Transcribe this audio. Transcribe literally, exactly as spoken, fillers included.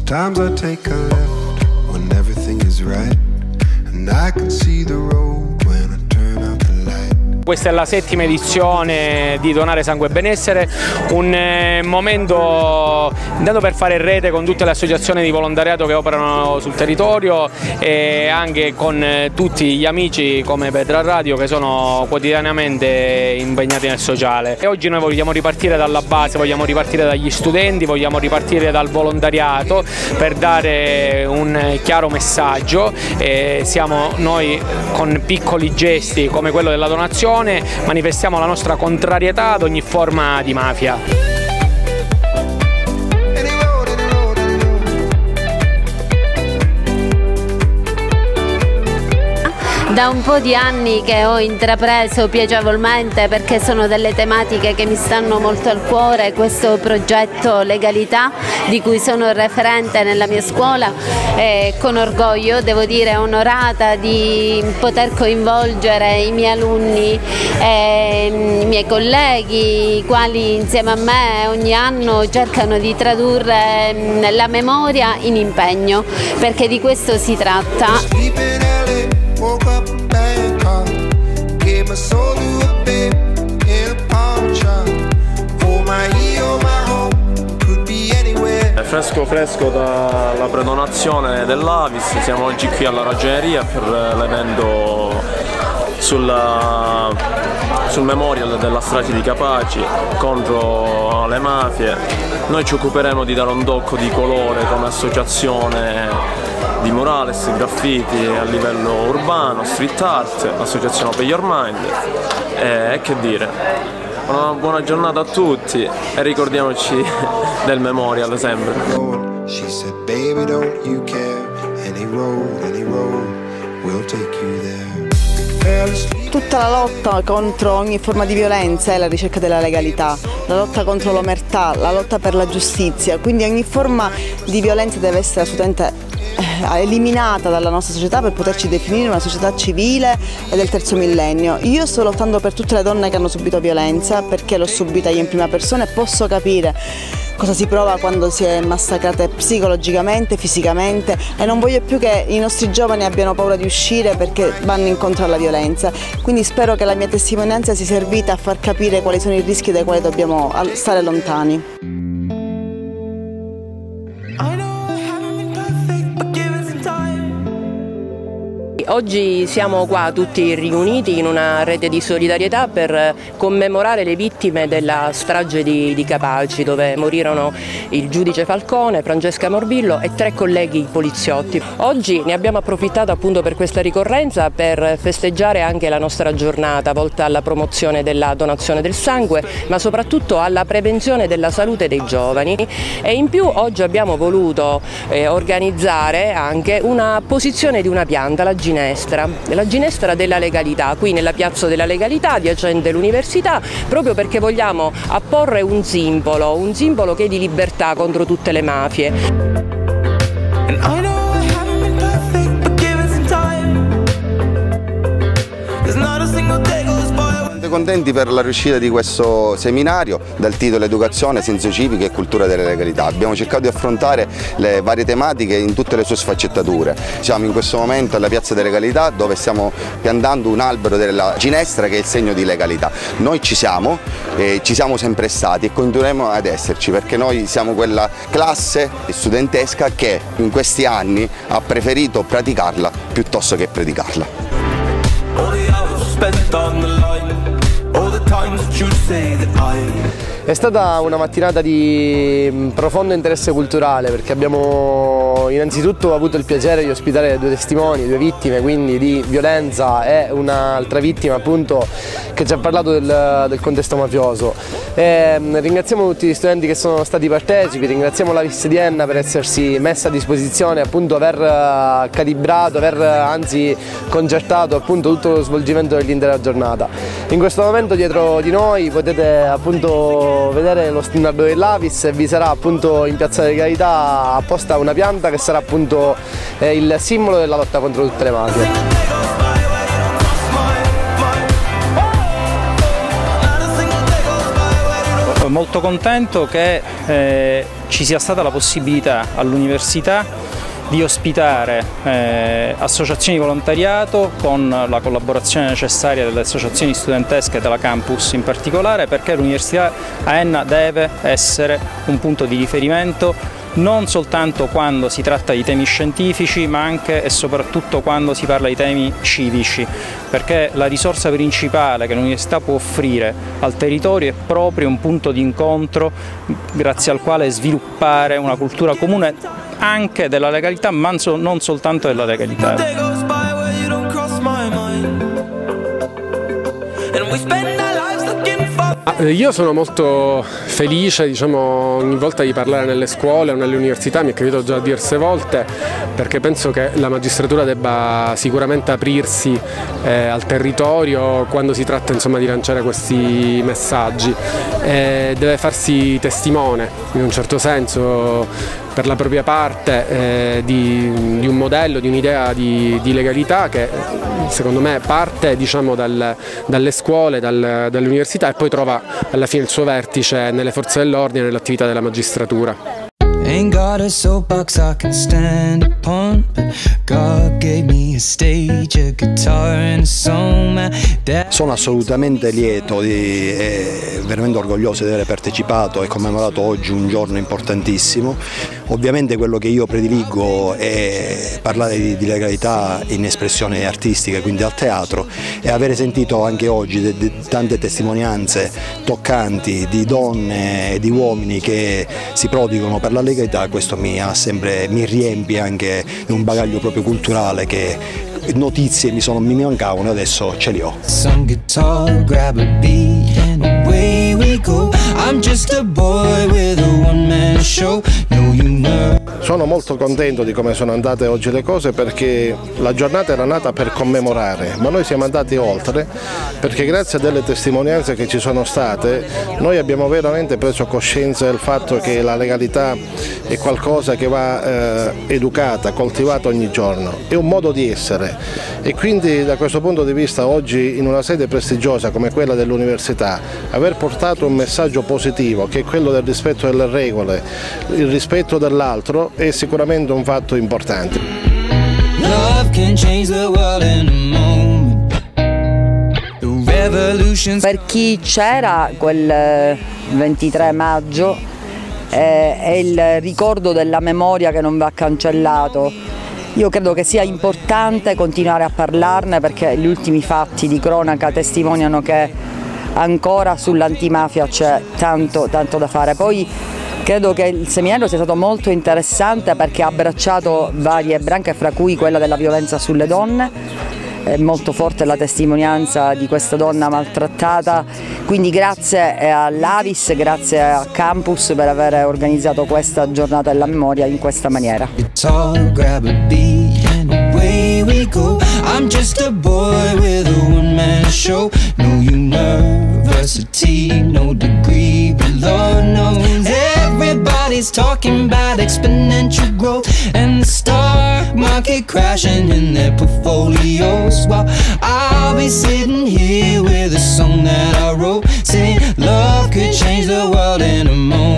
Sometimes I take a left when everything is right, and I can see the road when I turn out the light. Questa è la settima edizione di Donare Sangue e Benessere, un eh, momento intanto per fare rete con tutte le associazioni di volontariato che operano sul territorio e anche con eh, tutti gli amici come Petra Radio che sono quotidianamente impegnati nel sociale. E oggi noi vogliamo ripartire dalla base, vogliamo ripartire dagli studenti, vogliamo ripartire dal volontariato per dare un chiaro messaggio. E siamo noi con piccoli gesti come quello della donazione manifestiamo la nostra contrarietà ad ogni forma di mafia. Da un po' di anni che ho intrapreso piacevolmente, perché sono delle tematiche che mi stanno molto al cuore, questo progetto Legalità di cui sono referente nella mia scuola e con orgoglio devo dire onorata di poter coinvolgere i miei alunni e i miei colleghi, i quali insieme a me ogni anno cercano di tradurre la memoria in impegno, perché di questo si tratta. Woke up in Bangkok, gave my soul to a babe in a pawn shop. Oh my he, oh my home, could be anywhere. Fresco fresco dalla predonazione dell'Avis, siamo oggi qui alla ragioneria per l'evento sulla, sul memorial della strage di Capaci contro le mafie. Noi ci occuperemo di dare un tocco di colore come associazione di murales, graffiti a livello urbano, street art, associazione Open Your Mind e, e che dire, una buona giornata a tutti e ricordiamoci del memorial sempre. Tutta la lotta contro ogni forma di violenza è la ricerca della legalità, la lotta contro l'omertà, la lotta per la giustizia, quindi ogni forma di violenza deve essere assolutamente eliminata dalla nostra società per poterci definire una società civile e del terzo millennio. Io sto lottando per tutte le donne che hanno subito violenza, perché l'ho subita io in prima persona e posso capire cosa si prova quando si è massacrate psicologicamente, fisicamente, e non voglio più che i nostri giovani abbiano paura di uscire perché vanno incontro alla violenza. Quindi spero che la mia testimonianza sia servita a far capire quali sono i rischi dai quali dobbiamo stare lontani. Oggi siamo qua tutti riuniti in una rete di solidarietà per commemorare le vittime della strage di, di Capaci, dove morirono il giudice Falcone, Francesca Morbillo e tre colleghi poliziotti. Oggi ne abbiamo approfittato appunto per questa ricorrenza per festeggiare anche la nostra giornata volta alla promozione della donazione del sangue, ma soprattutto alla prevenzione della salute dei giovani, e in più oggi abbiamo voluto eh, organizzare anche una posizione di una pianta, la ginestra. La ginestra della legalità, qui nella piazza della legalità adiacente all'università, proprio perché vogliamo apporre un simbolo, un simbolo che è di libertà contro tutte le mafie. Contenti per la riuscita di questo seminario dal titolo Educazione, senso civico e cultura della legalità. Abbiamo cercato di affrontare le varie tematiche in tutte le sue sfaccettature. Siamo in questo momento alla Piazza della Legalità, dove stiamo piantando un albero della ginestra che è il segno di legalità. Noi ci siamo, eh, ci siamo sempre stati e continueremo ad esserci, perché noi siamo quella classe studentesca che in questi anni ha preferito praticarla piuttosto che predicarla. È stata una mattinata di profondo interesse culturale, perché abbiamo innanzitutto avuto il piacere di ospitare due testimoni, due vittime quindi di violenza e un'altra vittima appunto che ci ha parlato del, del contesto mafioso. E ringraziamo tutti gli studenti che sono stati partecipi, ringraziamo la Vis di Enna per essersi messa a disposizione, appunto aver calibrato, aver anzi concertato appunto tutto lo svolgimento dell'intera giornata. In questo momento dietro di noi potete appunto vedere lo standard dell'Avis e vi sarà appunto in Piazza della Legalità apposta una pianta che sarà appunto eh, il simbolo della lotta contro tutte le mafie. molto contento che eh, ci sia stata la possibilità all'università di ospitare eh, associazioni di volontariato con la collaborazione necessaria delle associazioni studentesche della campus in particolare, perché l'Università Aenna deve essere un punto di riferimento non soltanto quando si tratta di temi scientifici, ma anche e soprattutto quando si parla di temi civici, perché la risorsa principale che l'università può offrire al territorio è proprio un punto di incontro grazie al quale sviluppare una cultura comune anche della legalità, ma non soltanto della legalità. Io sono molto felice, diciamo, ogni volta di parlare nelle scuole o nelle università, mi è capitato già diverse volte, perché penso che la magistratura debba sicuramente aprirsi eh, al territorio quando si tratta, insomma, di lanciare questi messaggi, eh, deve farsi testimone in un certo senso per la propria parte eh, di, di un modello, di un'idea di, di legalità che secondo me parte, diciamo, dal, dalle scuole, dal, dalle università, e poi trova alla fine il suo vertice nelle forze dell'ordine e nell'attività della magistratura. Ain't got a soapbox I can stand upon, but God gave me a stage, a guitar and a song. Sono assolutamente lieto di, e veramente orgoglioso di aver partecipato e commemorato oggi un giorno importantissimo. Ovviamente quello che io prediligo è parlare di, di legalità in espressione artistica, quindi al teatro, e avere sentito anche oggi de, de, tante testimonianze toccanti di donne e di uomini che si prodigano per la legalità, questo mi, ha sempre, mi riempie anche di un bagaglio proprio culturale che notizie mi, sono, mi mancavano e adesso ce li ho. Sono molto contento di come sono andate oggi le cose, perché la giornata era nata per commemorare, ma noi siamo andati oltre, perché grazie a delle testimonianze che ci sono state noi abbiamo veramente preso coscienza del fatto che la legalità è qualcosa che va eh, educata, coltivata ogni giorno, è un modo di essere, e quindi da questo punto di vista oggi in una sede prestigiosa come quella dell'università aver portato un messaggio positivo, che è quello del rispetto delle regole, il rispetto dell'altro, è sicuramente un fatto importante. Per chi c'era quel ventitré maggio eh, è il ricordo della memoria che non va cancellato. Io credo che sia importante continuare a parlarne, perché gli ultimi fatti di cronaca testimoniano che ancora sull'antimafia c'è tanto, tanto da fare. Poi credo che il seminario sia stato molto interessante perché ha abbracciato varie branche, fra cui quella della violenza sulle donne. È molto forte la testimonianza di questa donna maltrattata, quindi grazie all'Avis, grazie a Campus per aver organizzato questa giornata della memoria in questa maniera. Everybody's talking about exponential growth and the stock market crashing in their portfolios, while I'll be sitting here with a song that I wrote saying love could change the world in a moment.